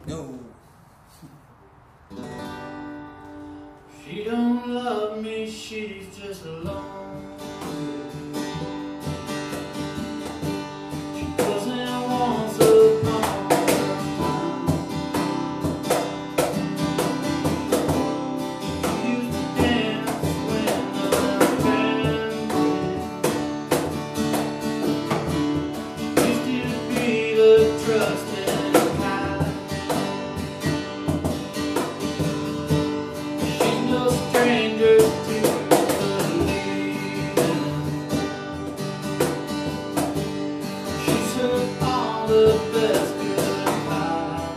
No. She don't love me, she's just alone. She doesn't want to come. She used to dance when the band played. Used to be the trusted kind. She's no stranger to believing. She's heard all the best goodbyes.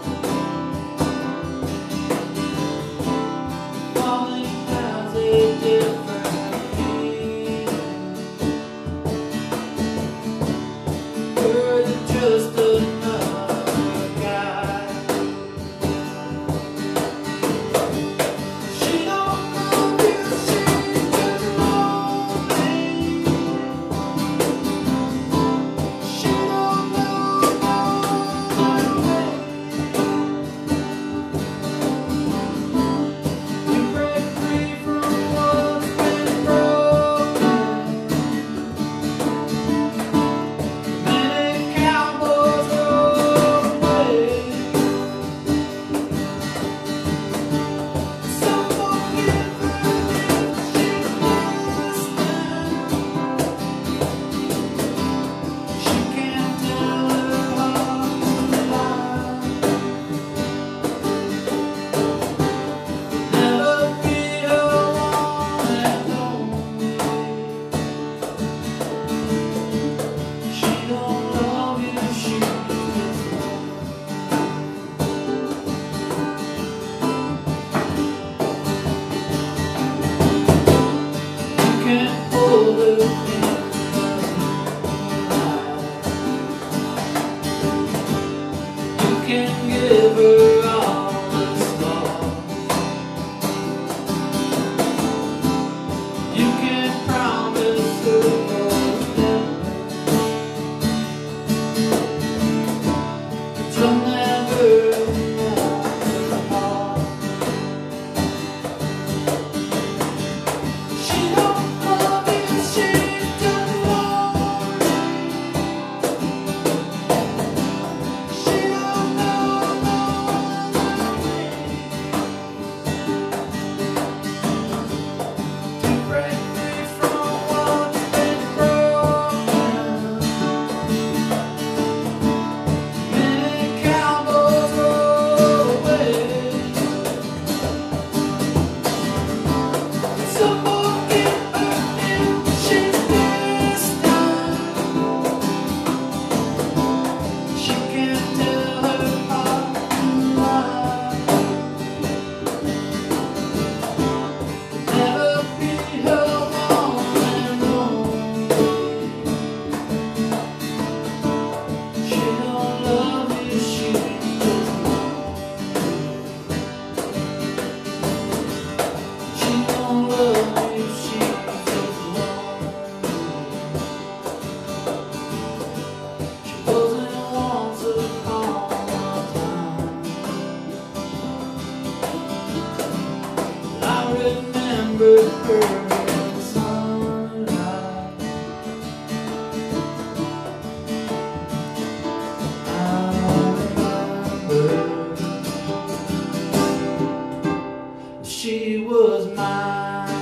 Falling has a different meaning. You're just another guy. She don't love you, she's just lonely. She don't know my way. You break free from what's been broken. Many cowboys roll away. Some forgive her if she's listening. She can't tell her heart to lie. Never be alone and lonely. She don't love you, she's just lonely. You can't hold her in the moonlight. You can give her all the stars. You can promise her forever, but you'll never have her heart. She don't love you, she's just lonely. She don't know my way. To break free from what's been broken. Many cowboys roll away. So forgive her if she's distant. She can't tell her heart to lie. Never be alone and lonely. She don't love you, she's just lonely. She don't love you, she's just lonely. She doesn't want to call my time. I remember her in sunlight. I remember she was mine.